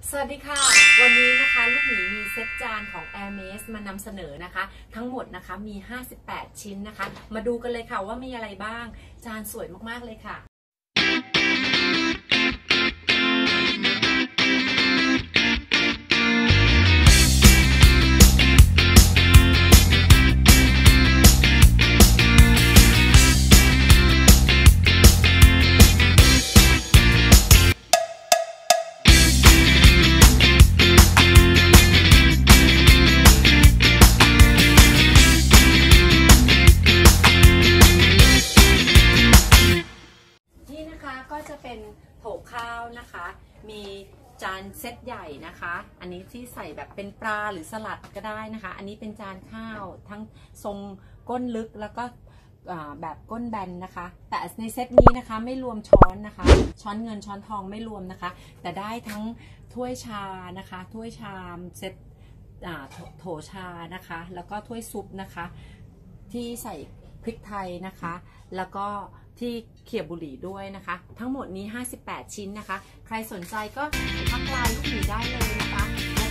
สวัสดีค่ะวันนี้นะคะลูกหมีมีเซตจานของ Hermes มานำเสนอนะคะทั้งหมดนะคะมี58ชิ้นนะคะมาดูกันเลยค่ะว่ามีอะไรบ้างจานสวยมากๆเลยค่ะก็จะเป็นโถข้าวนะคะมีจานเซตใหญ่นะคะอันนี้ที่ใส่แบบเป็นปลาหรือสลัดก็ได้นะคะอันนี้เป็นจานข้าวทั้งทรงก้นลึกแล้วก็แบบก้นแบนนะคะแต่ในเซตนี้นะคะไม่รวมช้อนนะคะช้อนเงินช้อนทองไม่รวมนะคะแต่ได้ทั้งถ้วยชานะคะถ้วยชามเซตโถชานะคะแล้วก็ถ้วยซุปนะคะที่ใส่พริกไทยนะคะแล้วก็ที่เขี่ยบุหรี่ด้วยนะคะทั้งหมดนี้58ชิ้นนะคะใครสนใจก็ทักไลน์ลูกหมีได้เลยนะคะ